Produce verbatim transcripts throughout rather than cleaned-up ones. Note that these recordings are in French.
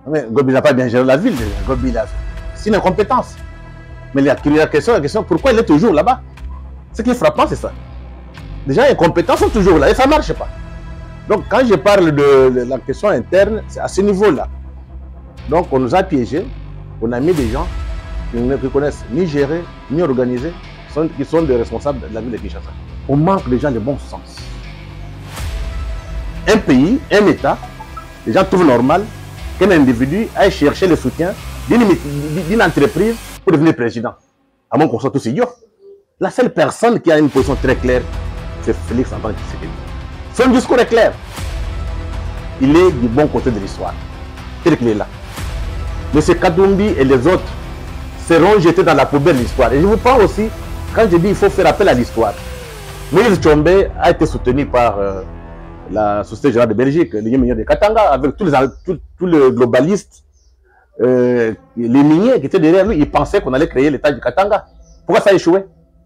Mais Gobi n'a pas bien géré la ville. Gobi, c'est une incompétence. Mais il y a la question, la question, pourquoi il est toujours là-bas? Ce qui est frappant, c'est ça. Les gens incompétents sont toujours là et ça ne marche pas. Donc, quand je parle de, de la question interne, c'est à ce niveau-là. Donc, on nous a piégés, on a mis des gens qui ne connaissent ni gérer, ni organiser, qui sont, qui sont des responsables de la ville de Kinshasa. On manque des gens de bon sens. Un pays, un État, les gens trouvent normal qu'un individu aille chercher le soutien d'une entreprise pour devenir président. À moins qu'on soit tous idiots. La seule personne qui a une position très claire, c'est Félix Antoine Tshisekedi. Son discours est clair. Il est du bon côté de l'histoire. Tel qu'il est là. M. Katumbi et les autres seront jetés dans la poubelle de l'histoire. Et je vous parle aussi, quand je dis qu'il faut faire appel à l'histoire, Moïse Tshombe a été soutenu par euh, la Société Générale de Belgique, l'Union minière de Katanga, avec tous les, tous, tous les globalistes, euh, les miniers qui étaient derrière lui. Ils pensaient qu'on allait créer l'État du Katanga. Pourquoi ça a échoué?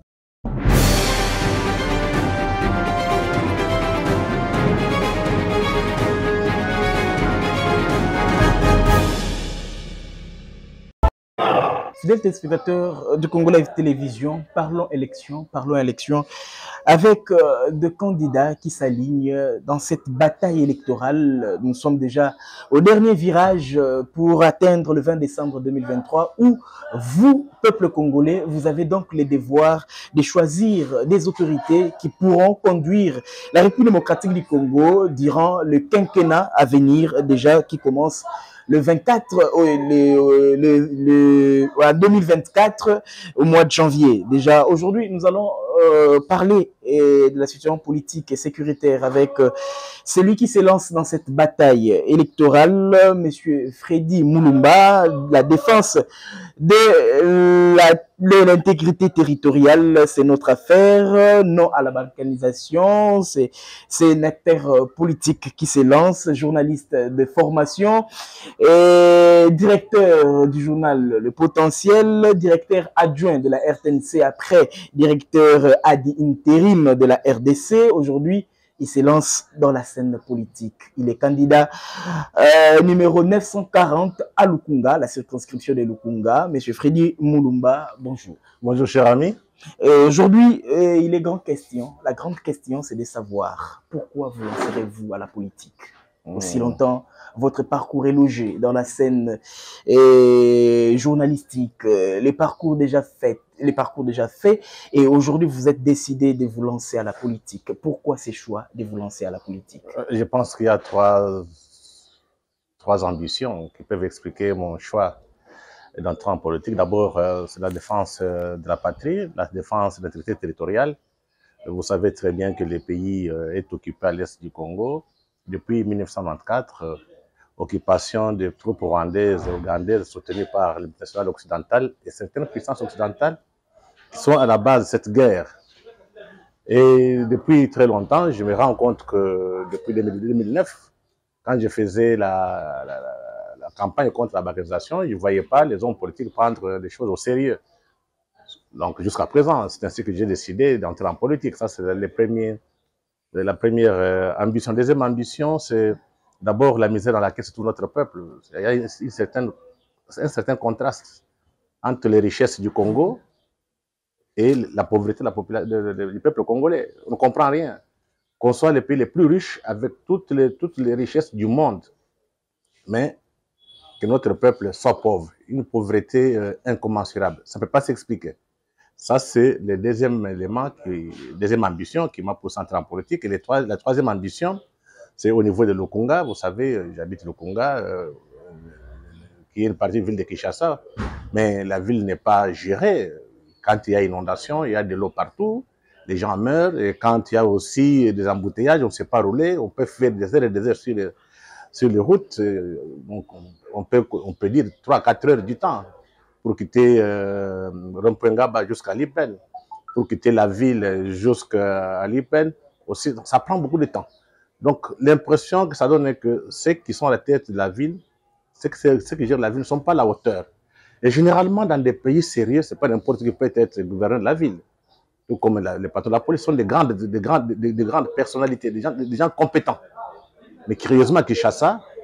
Fidèles téléspectateurs de Congo Live Télévision, parlons élection, parlons élection avec euh, deux candidats qui s'alignent dans cette bataille électorale. Nous sommes déjà au dernier virage pour atteindre le vingt décembre deux mille vingt-trois où vous, peuple congolais, vous avez donc le devoir de choisir des autorités qui pourront conduire la République démocratique du Congo durant le quinquennat à venir déjà qui commence le vingt-quatre, le, le, le, le, deux mille vingt-quatre, au mois de janvier. Déjà, aujourd'hui, nous allons euh, parler euh, de la situation politique et sécuritaire avec euh, celui qui se lance dans cette bataille électorale, M. Freddy Mulumba, la défense de l'intégrité territoriale, c'est notre affaire. Non à la balkanisation, c'est un acteur politique qui se lance, journaliste de formation, et directeur du journal Le Potentiel, directeur adjoint de la R T N C, après directeur ad intérim de la R D C. Aujourd'hui, il se lance dans la scène politique. Il est candidat euh, numéro neuf cent quarante à Lukunga, la circonscription de Lukunga. Monsieur Freddy Mulumba, bonjour. Bonjour, cher ami. Aujourd'hui, euh, il est grande question. La grande question, c'est de savoir pourquoi vous lancerez-vous à la politique. Aussi longtemps, votre parcours est logé dans la scène euh, journalistique, euh, les parcours déjà faits, les parcours déjà faits, et aujourd'hui vous êtes décidé de vous lancer à la politique. Pourquoi ces choix de vous lancer à la politique? Je pense qu'il y a trois, trois ambitions qui peuvent expliquer mon choix d'entrer en politique. D'abord, euh, c'est la défense euh, de la patrie, la défense de l'intégrité territoriale. Vous savez très bien que le pays euh, est occupé à l'est du Congo. Depuis mille neuf cent vingt-quatre, euh, occupation des troupes rwandaises et ougandaises soutenues par les nationales occidentales et certaines puissances occidentales qui sont à la base de cette guerre. Et depuis très longtemps, je me rends compte que depuis deux mille neuf, quand je faisais la, la, la, la campagne contre la balkanisation, je ne voyais pas les hommes politiques prendre les choses au sérieux. Donc jusqu'à présent, c'est ainsi que j'ai décidé d'entrer en politique. Ça, c'est les premiers... La première euh, ambition. La deuxième ambition, c'est d'abord la misère dans laquelle se trouve notre peuple. Il y a une, une certaine, un certain contraste entre les richesses du Congo et la pauvreté de la population, de, de, du peuple congolais. On ne comprend rien. Qu'on soit les pays les plus riches avec toutes les, toutes les richesses du monde, mais que notre peuple soit pauvre. Une pauvreté euh, incommensurable. Ça ne peut pas s'expliquer. Ça, c'est le deuxième élément, qui, deuxième ambition qui m'a poussé à entrer en politique. Et les trois, la troisième ambition, c'est au niveau de Lukunga. Vous savez, j'habite Lukunga, euh, qui est une partie de la ville de Kinshasa, mais la ville n'est pas gérée. Quand il y a inondation, il y a de l'eau partout, les gens meurent. Et quand il y a aussi des embouteillages, on ne sait pas rouler, on peut faire des heures et des heures sur les, sur les routes. Donc, on peut, on peut dire trois à quatre heures du temps pour quitter euh, Rompengaba jusqu'à Lipen, pour quitter la ville jusqu'à Lipen, aussi, ça prend beaucoup de temps. Donc, l'impression que ça donne est que ceux qui sont à la tête de la ville, ceux qui, ceux qui gèrent la ville ne sont pas à la hauteur. Et généralement, dans des pays sérieux, ce n'est pas n'importe qui peut être gouverneur de la ville. Tout comme la, les patrons de la police sont des grandes, des grandes, des, des grandes personnalités, des gens, des gens compétents. Mais curieusement, à Kinshasa,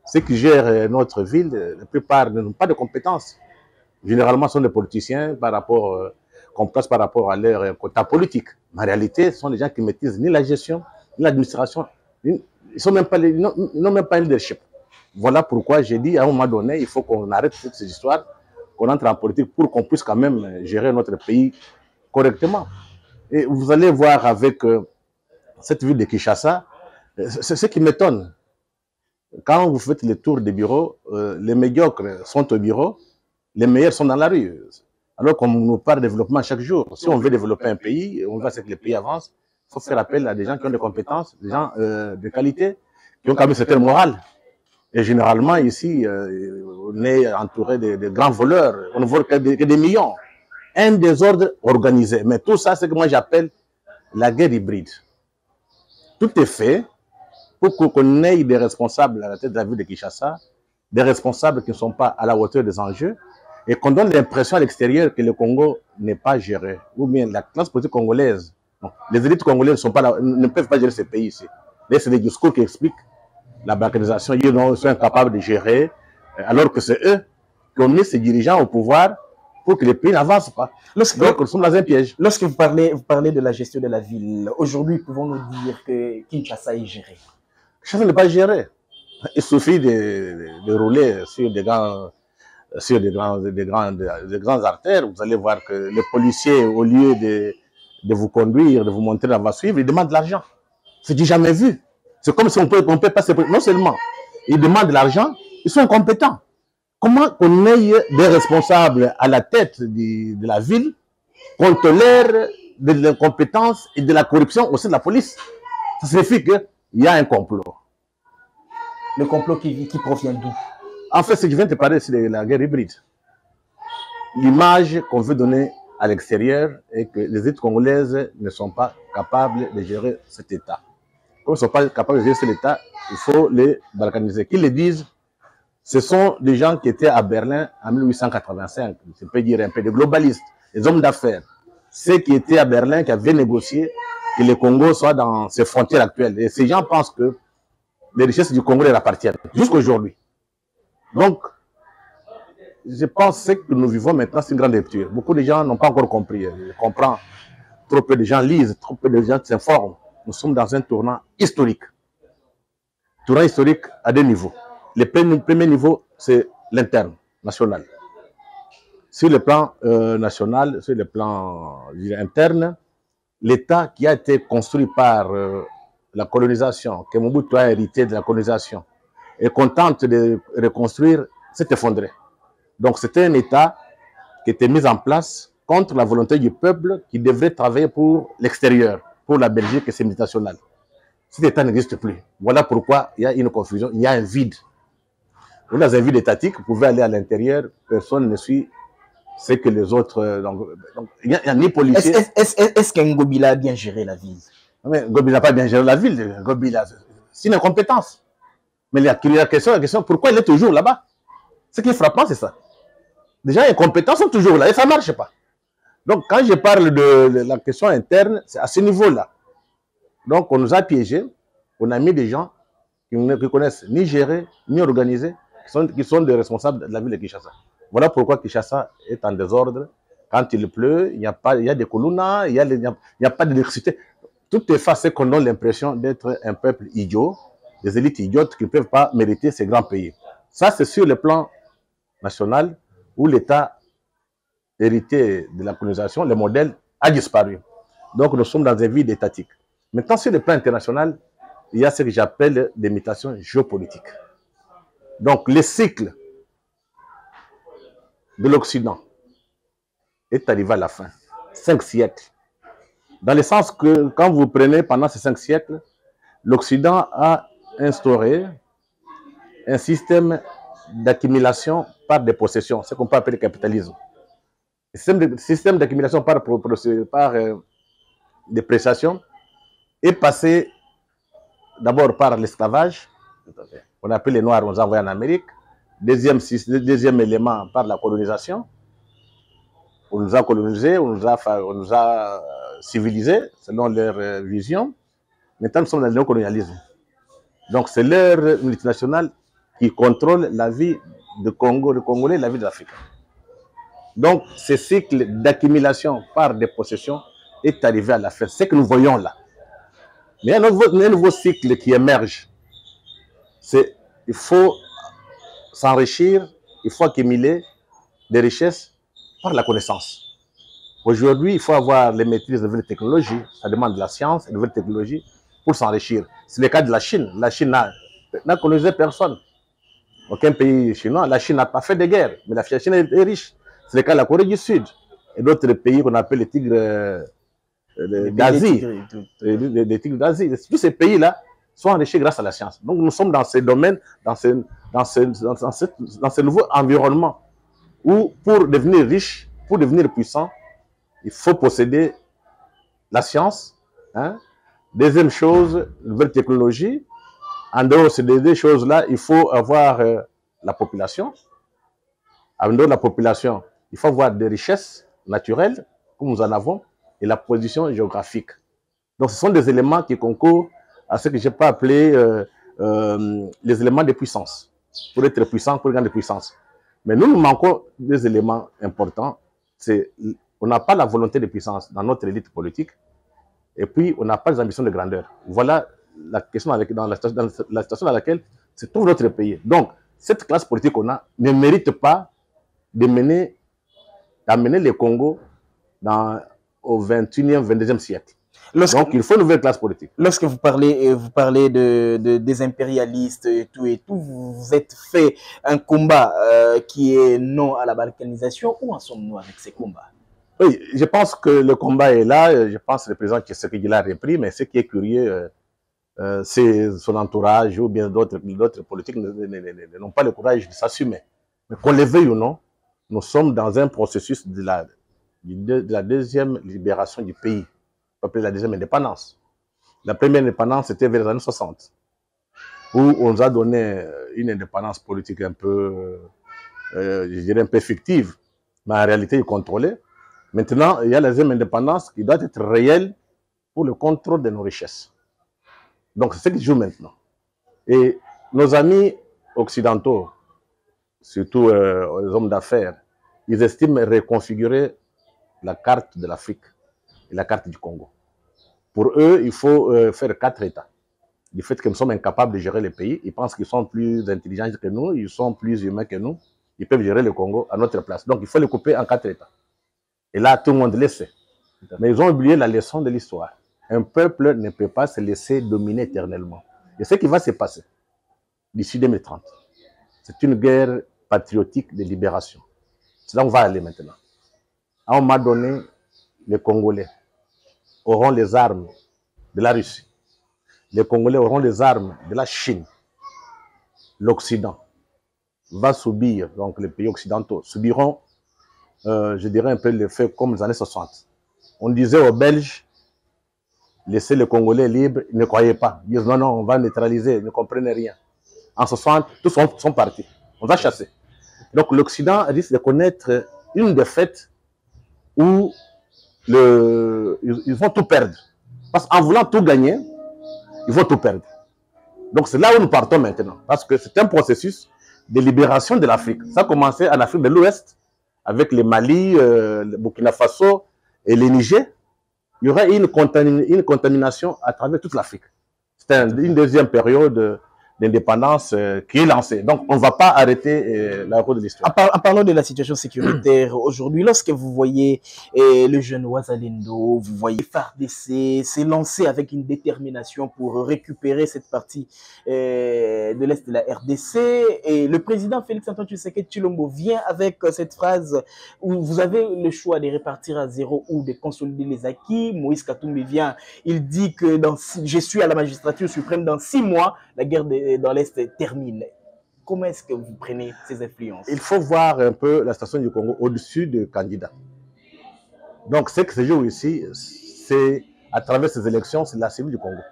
ceux qui gèrent notre ville, la plupart n'ont pas de compétences. Généralement, ce sont des politiciens par rapport, euh, qu'on place par rapport à leur quota politique. Mais en réalité, ce sont des gens qui ne maîtrisent ni la gestion, ni l'administration. Ils n'ont même pas un leadership. Voilà pourquoi j'ai dit à un moment donné, il faut qu'on arrête toutes ces histoires, qu'on entre en politique pour qu'on puisse quand même gérer notre pays correctement. Et vous allez voir avec euh, cette ville de Kinshasa, c'est ce qui m'étonne. Quand vous faites le tour des bureaux, euh, les médiocres sont au bureau, les meilleurs sont dans la rue. Alors qu'on nous parle de développement chaque jour. Si on veut développer un pays, on veut que le pays avance, il faut faire appel à des gens qui ont des compétences, des gens euh, de qualité, qui ont quand même certaine morale. Et généralement, ici, euh, on est entouré de, de grands voleurs, on ne vole que des, que des millions. Un désordre organisé. Mais tout ça, c'est ce que moi j'appelle la guerre hybride. Tout est fait pour qu'on ait des responsables à la tête de la ville de Kinshasa, des responsables qui ne sont pas à la hauteur des enjeux, et qu'on donne l'impression à l'extérieur que le Congo n'est pas géré. Ou bien la classe politique congolaise, non, les élites congolaises ne, sont pas là, ne peuvent pas gérer ce pays ici. C'est des discours qui expliquent la balkanisation. Ils sont incapables de gérer, alors que c'est eux qui ont mis ces dirigeants au pouvoir pour que le pays n'avance pas. Lorsque, Donc, nous sommes dans un piège. Lorsque vous parlez, vous parlez de la gestion de la ville, aujourd'hui, pouvons-nous dire que Kinshasa est géré? Kinshasa n'est pas géré. Il suffit de, de, de rouler sur des grands, sur des grands, des grands, des grands artères. Vous allez voir que les policiers, au lieu de, de vous conduire, de vous montrer la voie suivre, ils demandent de l'argent. C'est du jamais vu. C'est comme si on peut, on peut passer. Non seulement ils demandent de l'argent, ils sont incompétents. Comment on ait des responsables à la tête de, de la ville qu'on tolère de l'incompétence et de la corruption au sein de la police? Ça signifie qu'il y a un complot. Le complot qui, qui provient d'où? En fait, ce que je viens de te parler, c'est de la guerre hybride. L'image qu'on veut donner à l'extérieur est que les élites congolaises ne sont pas capables de gérer cet État. Comme ils ne sont pas capables de gérer cet État, il faut les balkaniser. Qu'ils le disent, ce sont des gens qui étaient à Berlin en mille huit cent quatre-vingt-cinq. Je peux dire un peu des globalistes, des hommes d'affaires. Ceux qui étaient à Berlin, qui avaient négocié que le Congo soit dans ses frontières actuelles. Et ces gens pensent que les richesses du Congo leur appartiennent, jusqu'à aujourd'hui. Donc, je pense que ce que nous vivons maintenant, c'est une grande rupture. Beaucoup de gens n'ont pas encore compris. Je comprends. Trop peu de gens lisent, trop peu de gens s'informent. Nous sommes dans un tournant historique. Tournant historique à deux niveaux. Le premier niveau, c'est l'interne, national. Sur le plan euh, national, sur le plan euh, interne, l'État qui a été construit par euh, la colonisation, que Mobutu a hérité de la colonisation, et qu'on tente de reconstruire, s'est effondré. Donc c'était un État qui était mis en place contre la volonté du peuple qui devrait travailler pour l'extérieur, pour la Belgique et ses multinationales. Cet État n'existe plus. Voilà pourquoi il y a une confusion, il y a un vide. Vous, dans un vide étatique, vous pouvez aller à l'intérieur, personne ne suit ce que les autres... Donc, donc il n'y a, a ni policiers... Est-ce est, est, est qu'un Ngobila a bien géré la ville? Mais Ngobila n'a pas bien géré la ville. Ngobila, c'est une incompétence. Mais la, la, question, la question, pourquoi il est toujours là-bas? Ce qui est frappant, c'est ça. Les gens incompétents sont toujours là et ça ne marche pas. Donc, quand je parle de, de la question interne, c'est à ce niveau-là. Donc, on nous a piégés, on a mis des gens qui ne connaissent ni gérer, ni organiser, qui sont, qui sont des responsables de la ville de Kinshasa. Voilà pourquoi Kinshasa est en désordre. Quand il pleut, il y a, pas, il y a des colonnas, il n'y a, a, a pas d'électricité. Tout est fait qu'on donne l'impression d'être un peuple idiot, des élites idiotes qui ne peuvent pas mériter ces grands pays. Ça, c'est sur le plan national où l'État hérité de la colonisation, le modèle a disparu. Donc, nous sommes dans un vide étatique. Maintenant, sur le plan international, il y a ce que j'appelle des mutations géopolitiques. Donc, le cycle de l'Occident est arrivé à la fin. Cinq siècles. Dans le sens que, quand vous prenez pendant ces cinq siècles, l'Occident a instauré un système d'accumulation par des possessions, ce qu'on peut appeler le capitalisme. Le système d'accumulation par, par euh, des prestations est passé d'abord par l'esclavage. On a pris les Noirs, on les a envoyés en Amérique. Deuxième, deuxième élément, par la colonisation. On nous a colonisés, on nous a, on nous a civilisés selon leur vision. Maintenant, nous sommes dans le néocolonialisme. Donc, c'est leur multinationale qui qui contrôle la vie du Congo, le Congolais, la vie de l'Afrique. Donc, ce cycle d'accumulation par des possessions est arrivé à la fin. C'est ce que nous voyons là. Mais il y a un nouveau, un nouveau cycle qui émerge. C'est il faut s'enrichir, il faut accumuler des richesses par la connaissance. Aujourd'hui, il faut avoir les maîtrises de nouvelles technologies. Ça demande de la science et de nouvelles technologies pour s'enrichir. C'est le cas de la Chine. La Chine n'a colonisé personne. Aucun pays chinois. La Chine n'a pas fait de guerre, mais la Chine est riche. C'est le cas de la Corée du Sud et d'autres pays qu'on appelle les tigres euh, d'Asie. Les, les, les tigres d'Asie. Tous ces pays-là sont enrichis grâce à la science. Donc nous sommes dans ces domaines, dans ce, dans ce, dans dans ce, dans ce nouveau environnement où pour devenir riche, pour devenir puissant, il faut posséder la science. Hein. Deuxième chose, nouvelle technologie. En dehors de ces deux choses-là, il faut avoir euh, la population. En dehors de la population, il faut avoir des richesses naturelles, comme nous en avons, et la position géographique. Donc ce sont des éléments qui concourent à ce que je peux appeler euh, euh, les éléments de puissance. Pour être puissant, pour gagner de puissance. Mais nous, nous manquons des éléments importants. C'est on n'a pas la volonté de puissance dans notre élite politique. Et puis, on n'a pas les ambitions de grandeur. Voilà la question avec, dans, la, dans la situation dans laquelle se trouve notre pays. Donc, cette classe politique qu'on a ne mérite pas de mener, d'amener le Congo dans, au vingt et unième, vingt-deuxième siècle. Lorsque, Donc, il faut une nouvelle classe politique. Lorsque vous parlez, vous parlez de, de, des impérialistes et tout et tout, vous, vous êtes fait un combat euh, qui est non à la balkanisation. Où en sommes-nous avec ces combats? Oui, je pense que le combat est là. Je pense que le président Tshisekedi l'a repris, mais ce qui est curieux, euh, euh, c'est son entourage ou bien d'autres politiques n'ont pas le courage de s'assumer. Mais qu'on le veuille ou non, nous sommes dans un processus de la, de la deuxième libération du pays. On peut appeler la deuxième indépendance. La première indépendance, c'était vers les années soixante, où on nous a donné une indépendance politique un peu, euh, je dirais un peu fictive, mais en réalité contrôlée. Maintenant, il y a la deuxième indépendance qui doit être réelle pour le contrôle de nos richesses. Donc, c'est ce qui joue maintenant. Et nos amis occidentaux, surtout euh, les hommes d'affaires, ils estiment reconfigurer la carte de l'Afrique et la carte du Congo. Pour eux, il faut euh, faire quatre États. Du fait que nous sommes incapables de gérer le pays, ils pensent qu'ils sont plus intelligents que nous, ils sont plus humains que nous, ils peuvent gérer le Congo à notre place. Donc, il faut le couper en quatre États. Et là, tout le monde le sait. Mais ils ont oublié la leçon de l'histoire. Un peuple ne peut pas se laisser dominer éternellement. Et ce qui va se passer d'ici deux mille trente, c'est une guerre patriotique de libération. C'est là où on va aller maintenant. À un moment donné, les Congolais auront les armes de la Russie. Les Congolais auront les armes de la Chine. L'Occident va subir, donc les pays occidentaux subiront, euh, je dirais un peu le fait comme les années soixante. On disait aux Belges, laissez les Congolais libres, ils ne croyaient pas. Ils disent non, non, on va neutraliser, ils ne comprennent rien. En soixante, tous sont, sont partis. On va chasser. Donc l'Occident risque de connaître une défaite où le, ils, ils vont tout perdre. Parce qu'en voulant tout gagner, ils vont tout perdre. Donc c'est là où nous partons maintenant. Parce que c'est un processus de libération de l'Afrique. Ça a commencé en Afrique de l'Ouest, avec les Mali, euh, le Burkina Faso et les Niger. Il y aura une, contamin une contamination à travers toute l'Afrique. C'est un, une deuxième période d'indépendance euh, qui est lancée. Donc, on ne va pas arrêter euh, la route de l'histoire. En, par en parlant de la situation sécuritaire aujourd'hui, lorsque vous voyez eh, le jeune Ouazalendo, vous voyez F A R D C s'est lancé avec une détermination pour récupérer cette partie eh, de l'Est de la R D C, et le président Félix-Antoine Tshisekedi Tshilombo vient avec cette phrase où vous avez le choix de répartir à zéro ou de consolider les acquis. Moïse Katumbi vient, il dit que dans, je suis à la magistrature suprême, dans six mois, la guerre de dans l'Est termine. Comment est-ce que vous prenez ces influences? Il faut voir un peu la situation du Congo au-dessus des candidats. Donc, ce qui se joue ici, c'est à travers ces élections, c'est la civile du Congo.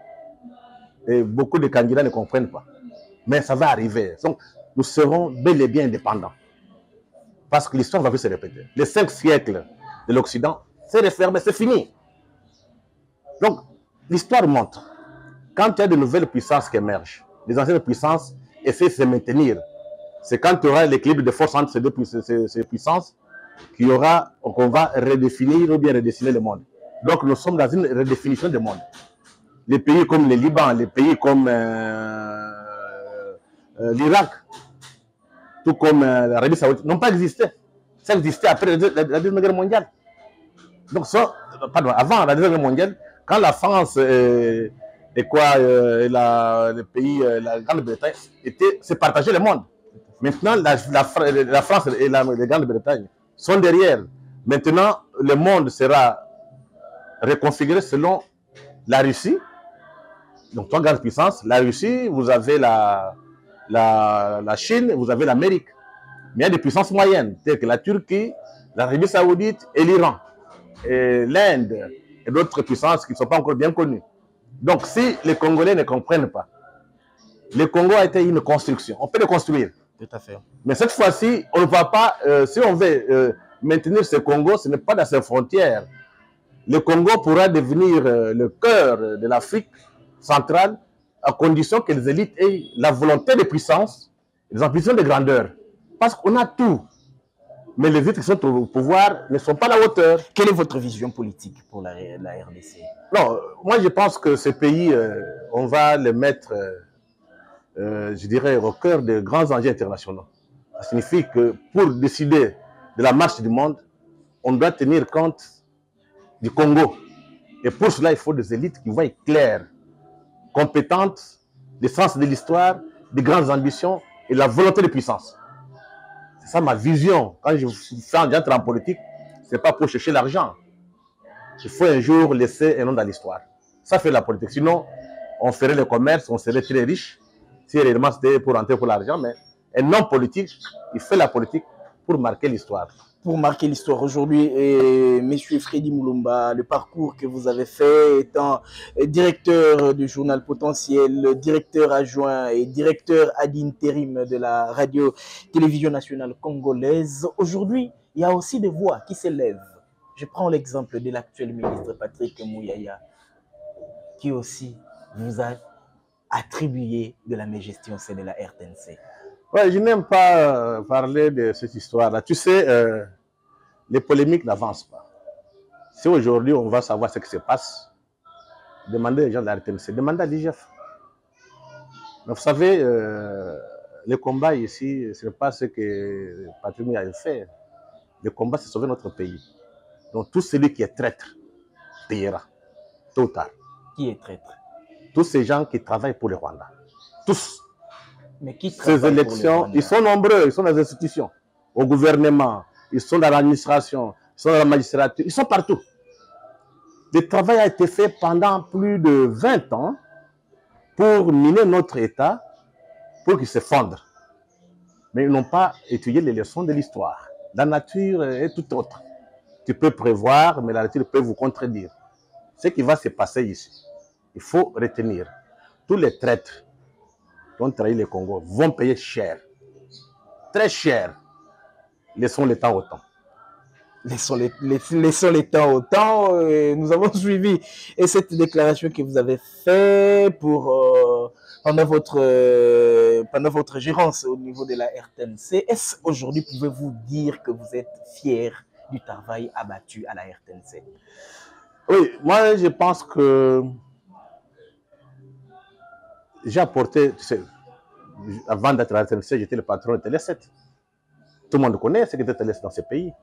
Et beaucoup de candidats ne comprennent pas. Mais ça va arriver. Donc, nous serons bel et bien indépendants. Parce que l'histoire va plus se répéter. Les cinq siècles de l'Occident, c'est refermé, c'est fini. Donc, l'histoire montre, quand il y a de nouvelles puissances qui émergent, les anciennes puissances essayer de se maintenir. C'est quand il y aura l'équilibre de force entre ces deux ces, ces puissances qu'il y aura, qu'on va redéfinir ou bien redessiner le monde. Donc nous sommes dans une redéfinition du monde. Les pays comme le Liban, les pays comme euh, euh, l'Irak, tout comme euh, l'Arabie Saoudite, n'ont pas existé. Ça existait après la, la, la Deuxième Guerre mondiale. Donc, ça, pardon, avant la Deuxième Guerre mondiale, quand la France et, et quoi, euh, et la, le pays, euh, la Grande-Bretagne, se partageaient le monde. Maintenant, la, la, la France et la, la Grande-Bretagne sont derrière. Maintenant, le monde sera reconfiguré selon la Russie. Donc, trois grandes puissances. La Russie, vous avez la, la, la Chine, vous avez l'Amérique. Mais il y a des puissances moyennes, telles que la Turquie, l'Arabie Saoudite et l'Iran. Et l'Inde et d'autres puissances qui ne sont pas encore bien connues. Donc, si les Congolais ne comprennent pas, le Congo a été une construction. On peut le construire. Tout à fait. Mais cette fois-ci, on ne va pas, euh, si on veut euh, maintenir ce Congo, ce n'est pas dans ses frontières. Le Congo pourra devenir euh, le cœur de l'Afrique centrale à condition que les élites aient la volonté de puissance et les ambitions de grandeur. Parce qu'on a tout. Mais les élites qui sont au pouvoir ne sont pas à la hauteur. Quelle est votre vision politique pour la, la R D C? Non, moi je pense que ce pays, euh, on va le mettre, euh, euh, je dirais, au cœur de grands enjeux internationaux. Ça signifie que pour décider de la marche du monde, on doit tenir compte du Congo. Et pour cela, il faut des élites qui voient clair, compétentes, le sens de l'histoire, des grandes ambitions et la volonté de puissance. C'est ça ma vision. Quand je fais un diable en politique, ce n'est pas pour chercher l'argent. Il faut un jour laisser un nom dans l'histoire. Ça fait la politique. Sinon, on ferait le commerce, on serait très riche. Si réellement c'était pour rentrer pour l'argent, mais un homme politique, il fait la politique pour marquer l'histoire. Pour marquer l'histoire aujourd'hui, M. Freddy Mulumba, le parcours que vous avez fait étant directeur du journal Potentiel, directeur adjoint et directeur ad intérim de la radio-télévision nationale congolaise, aujourd'hui, il y a aussi des voix qui s'élèvent. Je prends l'exemple de l'actuel ministre Patrick Muyaya, qui aussi vous a attribué de la mégestion, c'est de la R T N C. Ouais, je n'aime pas euh, parler de cette histoire-là. Tu sais, euh, les polémiques n'avancent pas. Si aujourd'hui on va savoir ce qui se passe, demandez aux gens de la R T N C, demandez à l'I G F. Mais vous savez, euh, le combat ici, ce n'est pas ce que Patrick Muyaya a fait. Le combat, c'est sauver notre pays. Donc tout celui qui est traître payera, tôt ou tard. Qui est traître? Tous ces gens qui travaillent pour le Rwanda. Tous. Mais qui Ces élections, ils sont nombreux, ils sont dans les institutions, au gouvernement, ils sont dans l'administration, ils sont dans la magistrature, ils sont partout. Le travail a été fait pendant plus de vingt ans pour miner notre État, pour qu'il s'effondre. Mais ils n'ont pas étudié les leçons de l'histoire. La nature est tout autre. Tu peux prévoir, mais la nature peut vous contredire. Ce qui va se passer ici, il faut retenir. Tous les traîtres qui ont trahi le Congo vont payer cher. Très cher. Laissons le temps au temps. Laissons les, laissons les temps au temps. Euh, nous avons suivi et cette déclaration que vous avez faite pour, euh, pendant, votre, euh, pendant votre gérance au niveau de la R T N C. Est-ce aujourd'hui, pouvez-vous dire que vous êtes fier du travail abattu à la R T N C? Oui, moi je pense que j'ai apporté, tu sais, avant d'être à la R T N C, j'étais le patron de Télé sept. Tout le monde connaît ce qu'était Télé sept dans ce pays.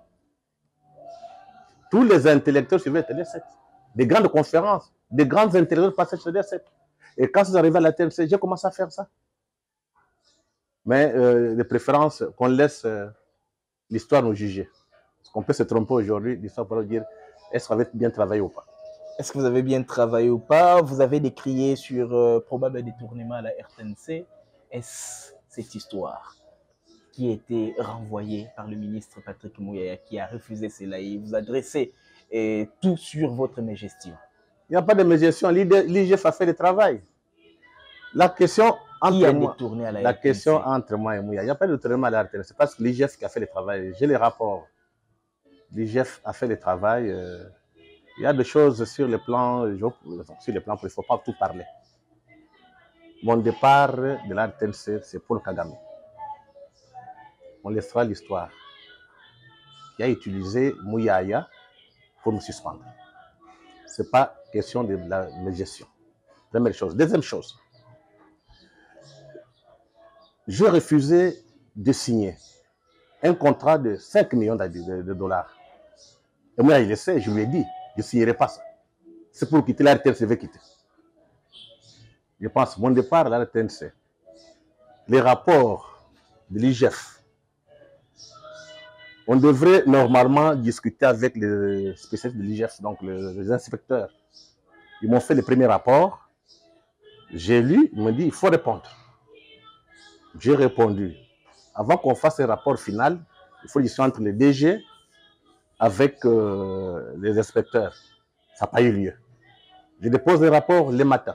Tous les intellectuels suivaient Télé sept. Des grandes conférences, des grands intellectuels passaient sur Télé sept. Et quand ils arrivaient à la T N C, j'ai commencé à faire ça. Mais euh, de préférence qu'on laisse euh, l'histoire nous juger. Parce qu'on peut se tromper aujourd'hui, l'histoire pourrait dire est-ce qu'on avait bien travaillé ou pas. Est-ce que vous avez bien travaillé ou pas? Vous avez décrié sur euh, probable détournement à la R T N C. Est-ce cette histoire qui a été renvoyée par le ministre Patrick Muyaya, qui a refusé cela et vous adressez et tout sur votre mégestion? Il n'y a pas de mégestion. L'I G F a fait le travail. La question entre, qui a moi, détourné à la, la R T N C? question entre moi et Muyaya, il n'y a pas de détournement à la R T N C. C'est parce que l'I G F qui a fait le travail. J'ai les rapports. L'I G F a fait le travail. Euh, il y a des choses sur le plan, sur le plan, il ne faut pas tout parler. mon départ de la R T N C, c'est Paul Kagame. On laissera l'histoire. Qui a utilisé Mouyaya pour me suspendre. Ce n'est pas question de la gestion. Première chose. Deuxième chose. Je refusais de signer un contrat de cinq millions de dollars. Et moi, il le sait, je lui ai dit, je ne signerai pas ça. C'est pour quitter la R T N C, je vais quitter. Je pense, mon départ à la R T N C, les rapports de l'I G F, on devrait normalement discuter avec les spécialistes de l'I G F, donc les inspecteurs. Ils m'ont fait le premier rapport. J'ai lu, ils m'ont dit, il faut répondre. J'ai répondu. Avant qu'on fasse un rapport final, il faut discuter entre les D G avec euh, les inspecteurs. Ça n'a pas eu lieu. Je dépose le rapport le matin.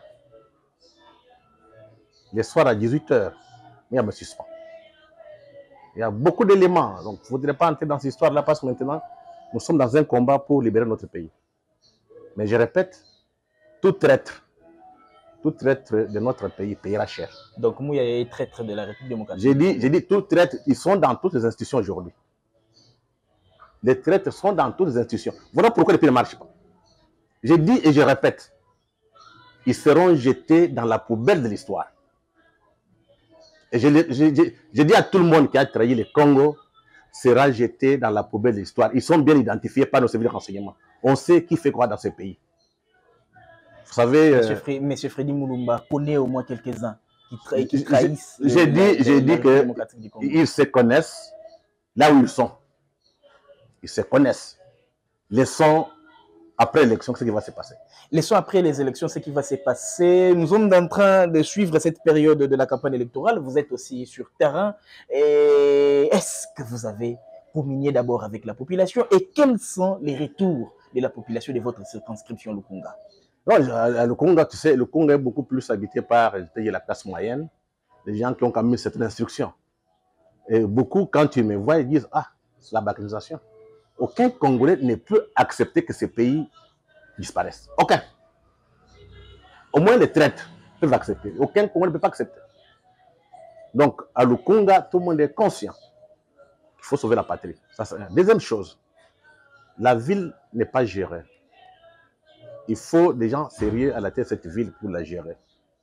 Le soir à dix-huit heures, il y a me suspend. Il y a beaucoup d'éléments. Donc, il ne faudrait pas entrer dans cette histoire-là parce que maintenant, nous sommes dans un combat pour libérer notre pays. Mais je répète, tout traître, tout traître de notre pays payera cher. Donc, Mouya est traître de la République démocratique. J'ai dit, j'ai dit tout traître, ils sont dans toutes les institutions aujourd'hui. Les traîtres sont dans toutes les institutions. Voilà pourquoi le pays ne marche pas. J'ai dit et je répète, ils seront jetés dans la poubelle de l'histoire. Et j'ai dit à tout le monde qui a trahi le Congo, sera jeté dans la poubelle de l'histoire. Ils sont bien identifiés par nos services de renseignement. On sait qui fait quoi dans ce pays. Vous savez... Monsieur, euh, Fred, Monsieur Freddy Mulumba connaît au moins quelques-uns qui, tra qui trahissent... J'ai dit, j'ai dit qu'ils se connaissent là où ils sont. Ils se connaissent. Laissons après l'élection ce qui va se passer. Laissons après les élections ce qui va se passer. Nous sommes en train de suivre cette période de la campagne électorale. Vous êtes aussi sur terrain. Est-ce que vous avez communié d'abord avec la population et quels sont les retours de la population de votre circonscription Lukunga? Non, à Lukunga, tu sais, Lukunga est beaucoup plus habité par la classe moyenne, les gens qui ont quand même cette instruction. Et beaucoup, quand tu me vois, ils disent, ah, c'est la balkanisation. Aucun Congolais ne peut accepter que ce pays disparaisse. Aucun. Au moins les traîtres peuvent accepter. Aucun Congolais ne peut pas accepter. Donc, à Lukunga, tout le monde est conscient qu'il faut sauver la patrie. Ça, deuxième chose, la ville n'est pas gérée. Il faut des gens sérieux à la tête de cette ville pour la gérer.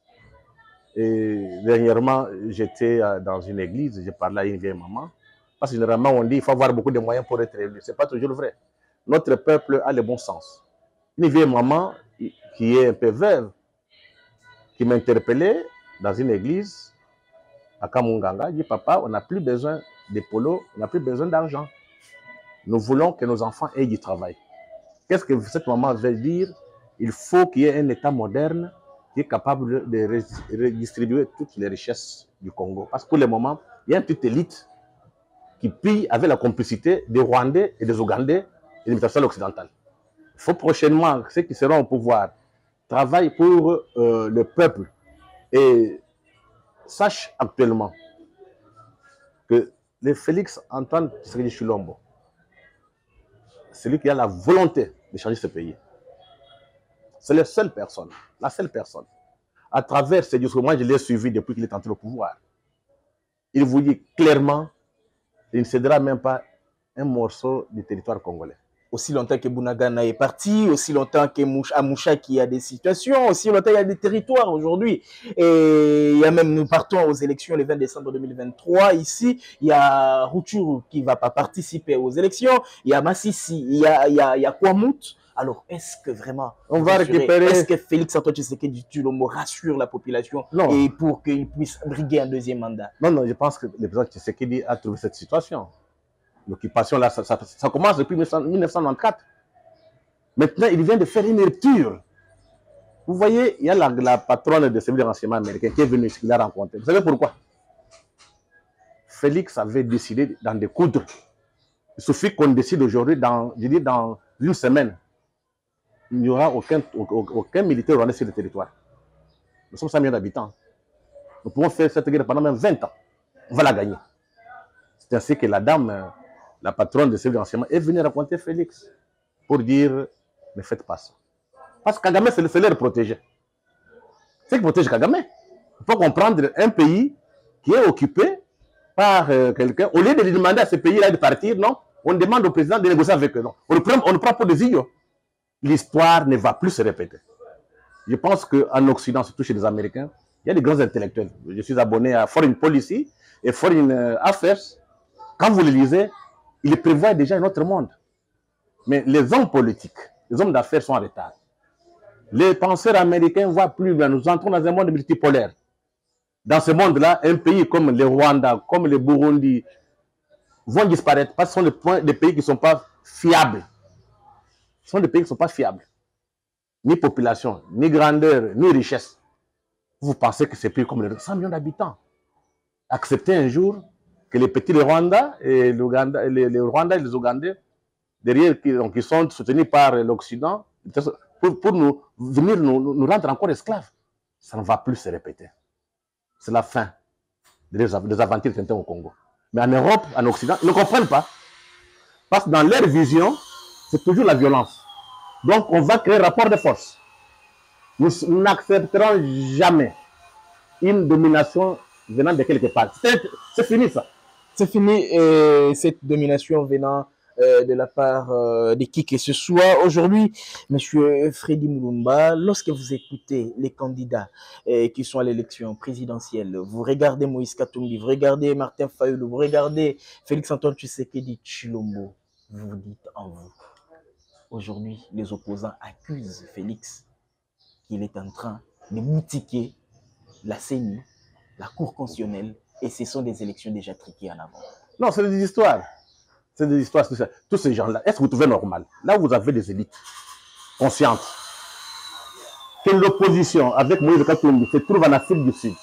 Et dernièrement, j'étais dans une église, j'ai parlé à une vieille maman. Parce que généralement, on dit qu'il faut avoir beaucoup de moyens pour être élu. Ce n'est pas toujours vrai. Notre peuple a le bon sens. Une vieille maman qui est un peu veuve, qui m'a interpellé dans une église à Kamunganga, dit, papa, on n'a plus besoin de polo, on n'a plus besoin d'argent. Nous voulons que nos enfants aient du travail. Qu'est-ce que cette maman veut dire? Il faut qu'il y ait un État moderne qui est capable de redistribuer toutes les richesses du Congo. Parce que pour le moment, il y a une petite élite qui pille avec la complicité des Rwandais et des Ougandais et des multinationales occidentales. Il faut prochainement, ceux qui seront au pouvoir, travaillent pour euh, le peuple et sachent actuellement que le Félix Antoine Tshisekedi Tshilombo, c'est lui qui a la volonté de changer ce pays. C'est la seule personne, la seule personne. À travers ces discours, moi je l'ai suivi depuis qu'il est entré au pouvoir. Il vous dit clairement, il ne cédera même pas un morceau du territoire congolais. Aussi longtemps que Bunagana est parti, aussi longtemps que Amoucha qui a des situations, aussi longtemps qu'il y a des territoires aujourd'hui. Et il y a même, nous partons aux élections le vingt décembre deux mille vingt-trois. Ici, il y a Rutshuru qui ne va pas participer aux élections. Il y a Massissi, il y a, il y a, il y a Kwamut. Alors, est-ce que vraiment, on va récupérer... Est-ce que Félix Antoine Tshisekedi Tshilombo rassure la population non. et pour qu'il puisse briguer un deuxième mandat? Non, non, je pense que le président Tshisekedi a trouvé cette situation. L'occupation, là, ça, ça, ça commence depuis mille neuf cent quatre-vingt-quatre. Maintenant, il vient de faire une rupture. Vous voyez, il y a la, la patronne de service de renseignement américain qui est venue, qui l'a rencontré. Vous savez pourquoi? Félix avait décidé d'en découdre. Il suffit qu'on décide aujourd'hui, dans, je dis dans une semaine, il n'y aura aucun, aucun militaire rwandais sur le territoire. Nous sommes cinq millions d'habitants. Nous pouvons faire cette guerre pendant même vingt ans. On va la gagner. C'est ainsi que la dame, la patronne de service de renseignement, est venue raconter Félix pour dire ne faites pas ça. Parce que Kagame, c'est le leur protéger. C'est qui protège Kagame. Il faut comprendre un pays qui est occupé par euh, quelqu'un. Au lieu de lui demander à ce pays-là de partir, non, on demande au président de négocier avec eux. Non. On le prend, on le prend pour des idiots. L'histoire ne va plus se répéter. Je pense qu'en Occident, surtout chez les Américains, il y a des grands intellectuels. Je suis abonné à Foreign Policy et Foreign Affairs. Quand vous le lisez, ils prévoient déjà un autre monde. Mais les hommes politiques, les hommes d'affaires sont en retard. Les penseurs américains voient plus loin. Nous entrons dans un monde multipolaire. Dans ce monde-là, un pays comme le Rwanda, comme le Burundi, vont disparaître parce que ce sont des, points, des pays qui ne sont pas fiables. Ce sont des pays qui ne sont pas fiables. Ni population, ni grandeur, ni richesse. Vous pensez que c'est plus comme les cent millions d'habitants. Acceptez un jour que les petits Rwanda et l'Ouganda, les, les Rwanda et les Ougandais, derrière, qui, donc, qui sont soutenus par l'Occident, pour, pour nous venir nous, nous rendre encore esclaves. Ça ne va plus se répéter. C'est la fin des, des aventures qui étaient au Congo. Mais en Europe, en Occident, ils ne comprennent pas. Parce que dans leur vision, c'est toujours la violence. Donc, on va créer un rapport de force. Nous n'accepterons jamais une domination venant de quelque part. C'est fini ça. C'est fini euh, cette domination venant euh, de la part euh, de qui que ce soit. Aujourd'hui, M. Freddy Mulumba, lorsque vous écoutez les candidats euh, qui sont à l'élection présidentielle, vous regardez Moïse Katumbi, vous regardez Martin Fayulu, vous regardez Félix-Antoine Tshisekedi Tshilombo, vous vous dites en vous. Aujourd'hui, les opposants accusent Félix qu'il est en train de boutiquer la C E N I, la Cour constitutionnelle, et ce sont des élections déjà triquées en avant. Non, c'est des histoires. C'est des histoires. Tous ces gens-là, est-ce que vous trouvez normal? Là où vous avez des élites conscientes, que l'opposition avec Moïse Katumbi se trouve en Afrique du Sud,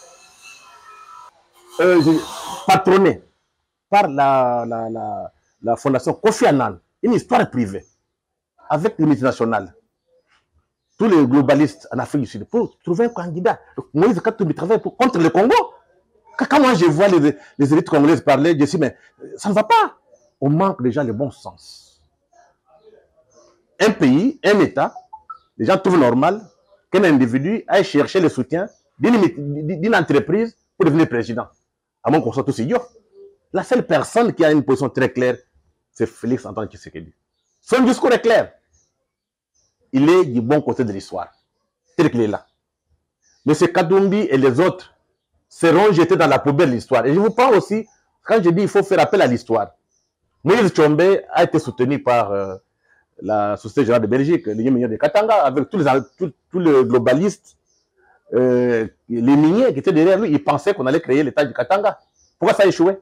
euh, patronnée par la, la, la, la fondation Kofi Annan, une histoire privée, avec les multinationales, tous les globalistes en Afrique du Sud, pour trouver un candidat. Donc, Moïse Katumbi travaille pour, contre le Congo. Quand moi je vois les, les élites congolaises parler, je dis, mais ça ne va pas. On manque déjà le bon sens. Un pays, un État, les gens trouvent normal qu'un individu aille chercher le soutien d'une entreprise pour devenir président. À moins qu'on soit tous idiots. La seule personne qui a une position très claire, c'est Félix-Antoine Tshisekedi. Son discours est clair. Il est du bon côté de l'histoire. Tel qu'il est là. M. Katumbi et les autres seront jetés dans la poubelle de l'histoire. Et je vous parle aussi, quand je dis qu'il faut faire appel à l'histoire, Moïse Tshombe a été soutenu par euh, la Société Générale de Belgique, l'Union minière de Katanga, avec tous les, tous, tous les globalistes, euh, les miniers qui étaient derrière lui. Ils pensaient qu'on allait créer l'État du Katanga. Pourquoi ça a échoué?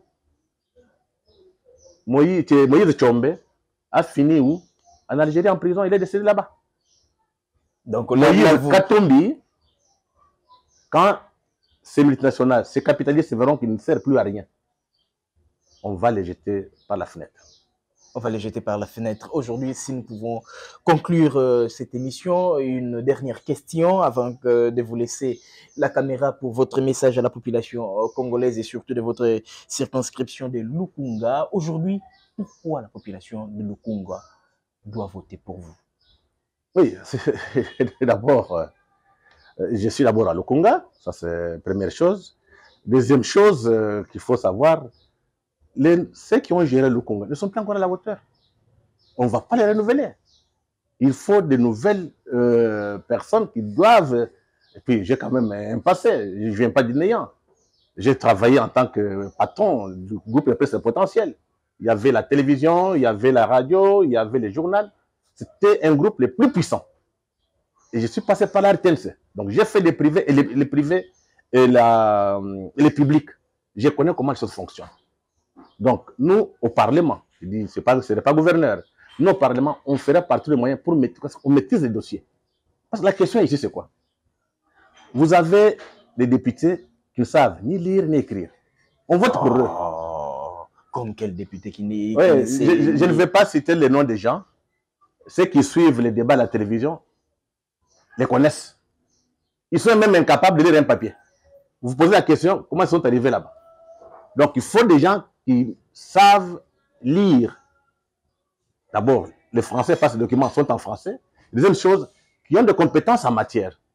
Moïse, Moïse Tshombe a fini où? En Algérie, en prison. Il est décédé là-bas. Donc, Moïse Katumbi, quand ces multinationales, ces capitalistes verront qu'ils ne servent plus à rien, on va les jeter par la fenêtre. On va les jeter par la fenêtre. Aujourd'hui, si nous pouvons conclure euh, cette émission, une dernière question avant que de vous laisser la caméra pour votre message à la population euh, congolaise et surtout de votre circonscription de Lukunga. Aujourd'hui, pourquoi la population de Lukunga doit voter pour vous? Oui, d'abord, euh, je suis d'abord à Lukunga, ça c'est la première chose. Deuxième chose euh, qu'il faut savoir, les, ceux qui ont géré Lukunga ne sont pas encore à la hauteur. On ne va pas les renouveler. Il faut de nouvelles euh, personnes qui doivent... Et puis j'ai quand même un passé, je ne viens pas du néant. J'ai travaillé en tant que patron du groupe de presse potentiel. Il y avait la télévision, il y avait la radio, il y avait les journaux. C'était un groupe le plus puissant. Et je suis passé par la R T N C. Donc j'ai fait les privés et les, les privés et, la, et les publics. Je connais comment les choses fonctionnent. Donc nous, au Parlement, je dis, ce n'est pas gouverneur, nous au Parlement, on fera par tous les moyens pour mettre, on maîtrise les dossiers. Parce que la question ici, c'est quoi? Vous avez des députés qui ne savent ni lire ni écrire. On vote pour eux. Oh, comme quel député qui n'est... Ouais, je, je, je ne vais pas citer les noms des gens. Ceux qui suivent les débats à la télévision les connaissent. Ils sont même incapables de lire un papier. Vous vous posez la question, comment ils sont arrivés là-bas? Donc, il faut des gens qui savent lire. D'abord, les Français, parce que les documents sont en français. Deuxième chose, qui ont des compétences en matière.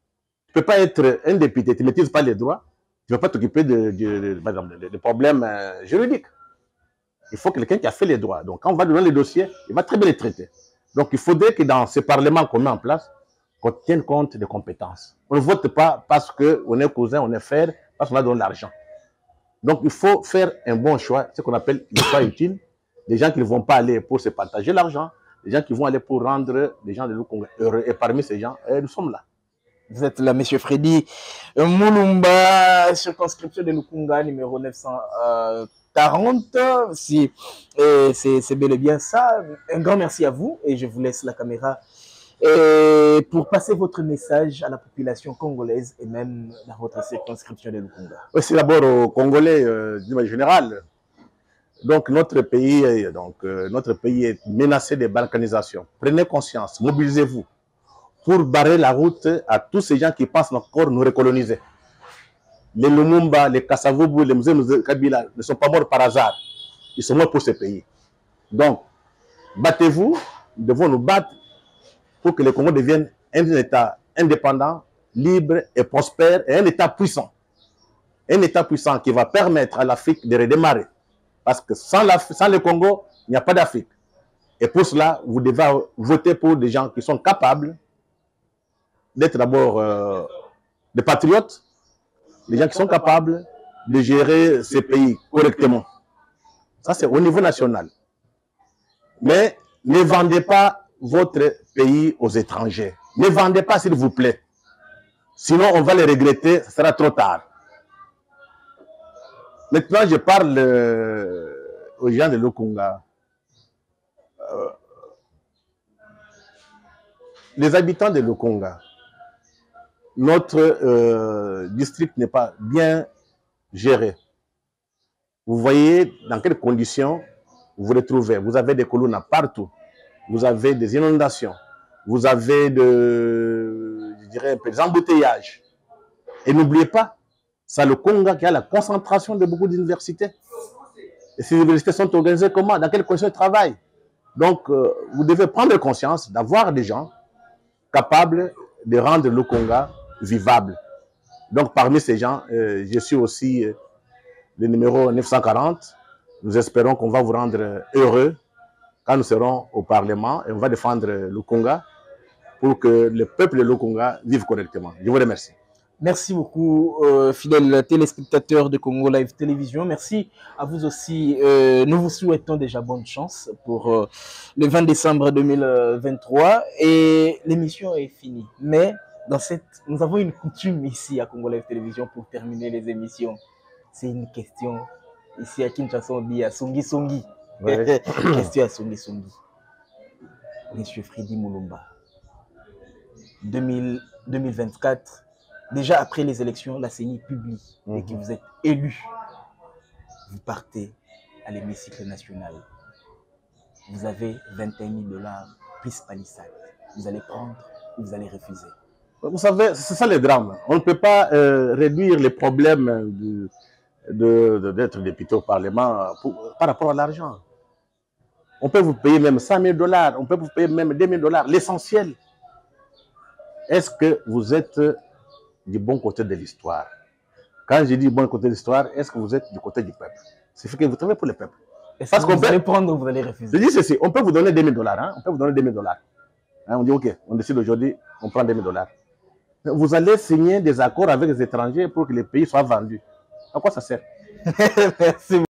Tu ne peux pas être un député, tu ne maîtrises pas les droits, tu ne vas pas t'occuper de, de, de, de, de, de problèmes euh, juridiques. Il faut quelqu'un qui a fait les droits. Donc, quand on va lui donner les dossiers, il va très bien les traiter. Donc, il faudrait que dans ce parlement qu'on met en place, qu'on tienne compte des compétences. On ne vote pas parce qu'on est cousin, on est frère, parce qu'on a donné de l'argent. Donc, il faut faire un bon choix, ce qu'on appelle le choix utile. Des gens qui ne vont pas aller pour se partager l'argent, des gens qui vont aller pour rendre les gens de Lukunga heureux. Et parmi ces gens, nous sommes là. Vous êtes là, M. Freddy Mulumba, circonscription de Lukunga, numéro neuf cent quarante. Si, c'est bel et bien ça. Un grand merci à vous et je vous laisse la caméra et pour passer votre message à la population congolaise et même dans votre circonscription de Lukunga. C'est d'abord aux Congolais euh, d'une manière générale. Donc notre pays, donc, euh, notre pays est menacé de balkanisation. Prenez conscience, mobilisez-vous pour barrer la route à tous ces gens qui pensent encore nous recoloniser. Les Lumumba, les Kasavubu, les Mzee Kabila ne sont pas morts par hasard. Ils sont morts pour ce pays. Donc, battez-vous, nous devons nous battre pour que le Congo devienne un État indépendant, libre et prospère, et un État puissant. Un État puissant qui va permettre à l'Afrique de redémarrer. Parce que sans, la, sans le Congo, il n'y a pas d'Afrique. Et pour cela, vous devez voter pour des gens qui sont capables d'être d'abord euh, des patriotes, des gens qui sont capables de gérer ces pays correctement. Ça, c'est au niveau national. Mais ne vendez pas votre pays aux étrangers. Ne vendez pas, s'il vous plaît. Sinon, on va les regretter, ce sera trop tard. Maintenant, je parle euh, aux gens de Lukunga. Euh, les habitants de Lukunga, notre euh, district n'est pas bien géré. Vous voyez dans quelles conditions vous vous retrouvez. Vous avez des colonnes partout. Vous avez des inondations. Vous avez de, je dirais, des embouteillages. Et n'oubliez pas, c'est le Congo qui a la concentration de beaucoup d'universités. Et ces universités sont organisées comment? Dans quelles conditions de travail? Donc, euh, vous devez prendre conscience d'avoir des gens capables de rendre le Congo vivable. Donc, parmi ces gens, euh, je suis aussi euh, le numéro neuf cent quarante. Nous espérons qu'on va vous rendre heureux quand nous serons au Parlement et on va défendre le Congo pour que le peuple de Lukunga vive correctement. Je vous remercie. Merci beaucoup, euh, fidèles téléspectateurs de Congo Live Télévision. Merci à vous aussi. Euh, nous vous souhaitons déjà bonne chance pour euh, le vingt décembre deux mille vingt-trois. Et l'émission est finie. Mais dans cette, nous avons une coutume ici à Congo Live Télévision pour terminer les émissions. C'est une question. Ici à Kinshasa, on dit à Songi Songi. Ouais. Question à Songi Songi. Monsieur Freddy Mulumba. deux mille vingt-quatre. Déjà après les élections, la C E N I publie mm-hmm. et que vous êtes élu. Vous partez à l'hémicycle national. Vous avez vingt et un mille dollars plus palissade. Vous allez prendre ou vous allez refuser? Vous savez, c'est ça le drame. On ne peut pas euh, réduire les problèmes d'être de, de, de, député au Parlement pour, par rapport à l'argent. On peut vous payer même cent mille dollars, on peut vous payer même deux mille dollars. L'essentiel, est-ce que vous êtes du bon côté de l'histoire? Quand je dis bon côté de l'histoire, est-ce que vous êtes du côté du peuple? C'est ce que vous travaillez pour le peuple. Parce qu'on peut allez prendre ou vous allez refuser? Je dis ceci, on peut vous donner deux mille dollars, hein? On peut vous donner deux mille dollars. Hein? On dit ok, on décide aujourd'hui, on prend deux mille dollars. Vous allez signer des accords avec les étrangers pour que les pays soient vendus. À quoi ça sert? Merci.